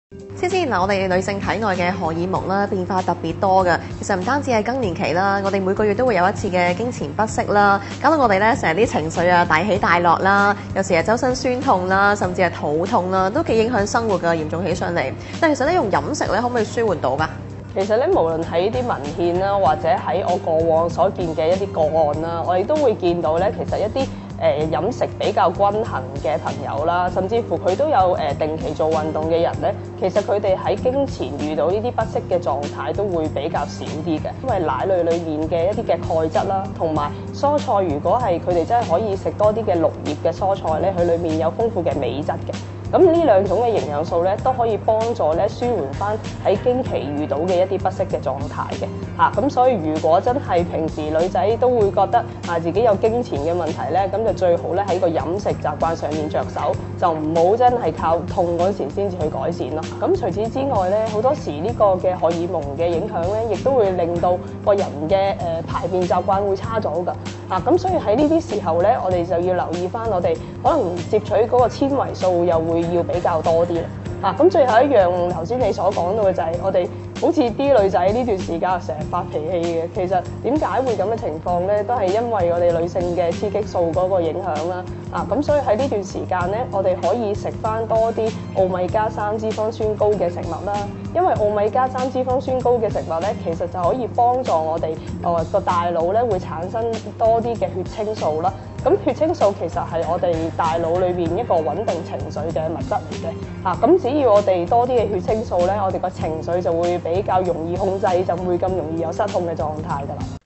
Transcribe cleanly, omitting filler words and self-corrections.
我哋女性體內嘅荷爾蒙啦變化特別多嘅，其實唔單止係更年期啦，我哋每個月都會有一次嘅經前不適啦，搞到我哋咧成日啲情緒啊大起大落啦，有時係周身酸痛啦，甚至係肚痛啦，都幾影響生活㗎，嚴重起上嚟。但其實咧用飲食咧可唔可以舒緩到㗎？ 其實咧，無論喺啲文獻啦，或者喺我過往所見嘅一啲個案啦，我哋都會見到咧，其實一啲飲食比較均衡嘅朋友啦，甚至乎佢都有定期做運動嘅人咧，其實佢哋喺經前遇到呢啲不適嘅狀態都會比較少啲嘅，因為奶類裏面嘅一啲嘅鈣質啦，同埋蔬菜，如果係佢哋真係可以食多啲嘅綠葉嘅蔬菜咧，佢裏面有豐富嘅鎂質嘅。咁呢兩種嘅營養素咧，都可以幫助咧舒緩翻喺經期遇到嘅一啲不適嘅狀態嘅嚇。咁所以如果真係平時女仔都會覺得自己有經前嘅問題咧，咁就最好咧喺個飲食習慣上面着手，就唔好真係靠痛嗰時先至去改善咯。咁除此之外咧，好多時呢個嘅荷爾蒙嘅影響咧，亦都會令到個人嘅排便習慣會差咗㗎。咁所以喺呢啲時候咧，我哋就要留意翻我哋可能攝取嗰個纖維素又會要比較多啲啦。咁最後一樣頭先你所講到嘅就係我哋好似啲女仔呢段時間成日發脾氣嘅，其實點解會咁嘅情況咧？都係因為我哋女性嘅雌激素嗰個影響啦。咁所以喺呢段時間咧，我哋可以食翻多啲奧米加3脂肪酸高嘅食物啦。因為奧米加3脂肪酸高嘅食物咧，其實就可以幫助我哋個大腦咧會產生多啲嘅血清素啦。咁血清素其實係我哋大腦裏邊一個穩定情緒嘅物質嚟嘅。咁只要我哋多啲嘅血清素咧，我哋個情緒就會比較容易控制，就唔會咁容易有失控嘅狀態㗎啦。